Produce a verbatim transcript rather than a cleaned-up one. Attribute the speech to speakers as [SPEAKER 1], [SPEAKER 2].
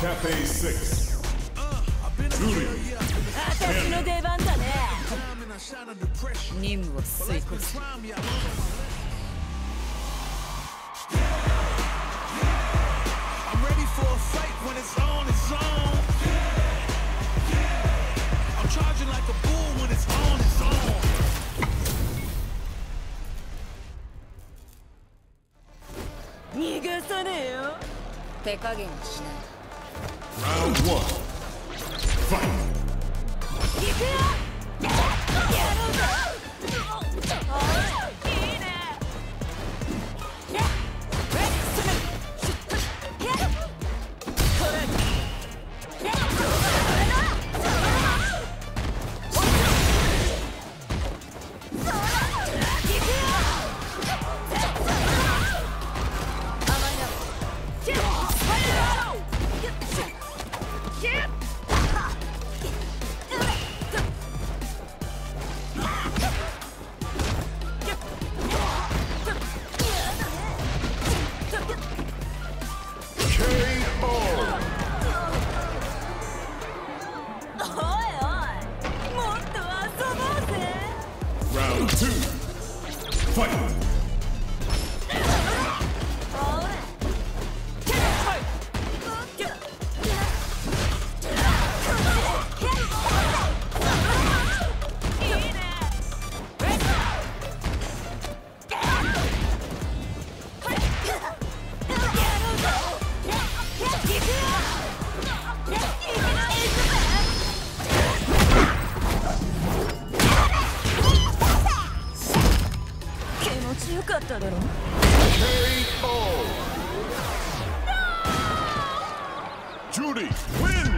[SPEAKER 1] Cafe six. Judy.
[SPEAKER 2] 私の出番だね。任務を遂行する。
[SPEAKER 3] I'm ready for a fight when it's on its own. I'm charging like a bull when it's on its own.
[SPEAKER 2] 逃がさねえよ。手加減はしない。
[SPEAKER 1] Round one. Fight.
[SPEAKER 2] 行くよ。やろうぜ。おい、いいね。
[SPEAKER 1] Round two. Fight.
[SPEAKER 2] よかっただろ。
[SPEAKER 1] Judy wins!